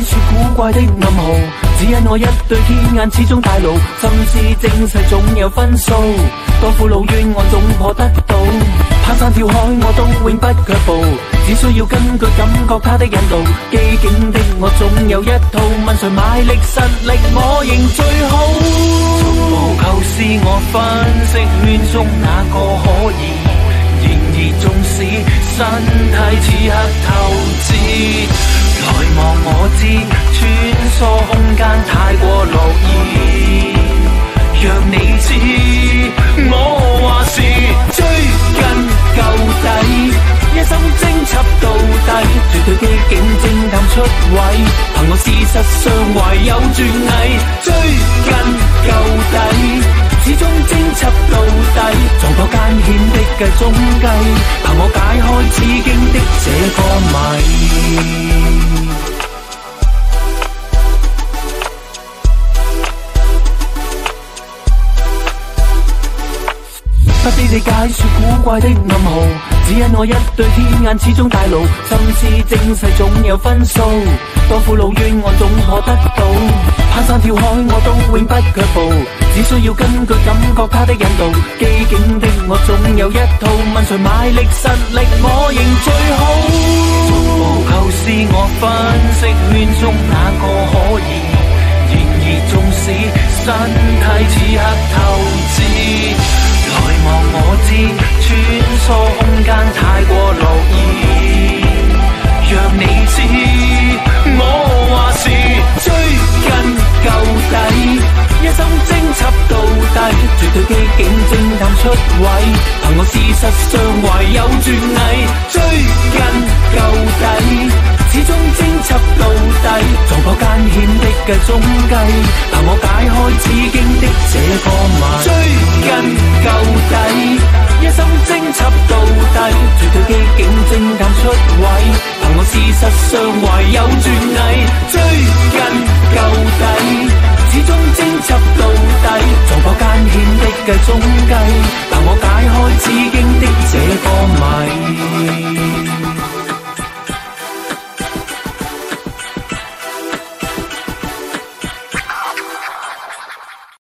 說古怪的暗號，只因我一對天眼始終大路，心思精細總有分數，多苦惱冤案總破得到，攀山跳海我都永不卻步，只需要根據感覺他的引導，機警的我總有一套，問誰買力實力我認最好，逐步構思我分析圈中哪個可以，然而縱使身體此刻透支，來望我知穿梭空間太過樂意，讓你知我話是追根究底，一心偵緝到底，絕對機警偵探出位，憑我事實上懷有絕藝，追根究底，始終偵緝到底，撞破艱險的計中計，憑我解開此經的這個謎。不知你解說古怪的暗號，只因我一對天眼始終大路，心思精細總有分數，多苦惱冤案總破得到，攀山跳海我都永不卻步，只需要根據感覺他的引導，機警的我總有一套，問誰買力實力我認最好，逐步構思我分析圈中哪個可以，然而縱使身體此刻透支，來望我知穿梭空間太過樂意，讓你知我話是追根究底，一心偵緝到底，絕對機警偵探出位，憑我事實上懷有絕藝，追根究底，始終偵緝到底，撞破艱險的計中計，憑我解開此經的這個謎，追根究底，一心偵緝到底，絕對機警偵探出位，憑我事實上懷有絕藝，追根究底，始終偵緝到底，撞破艱險的計中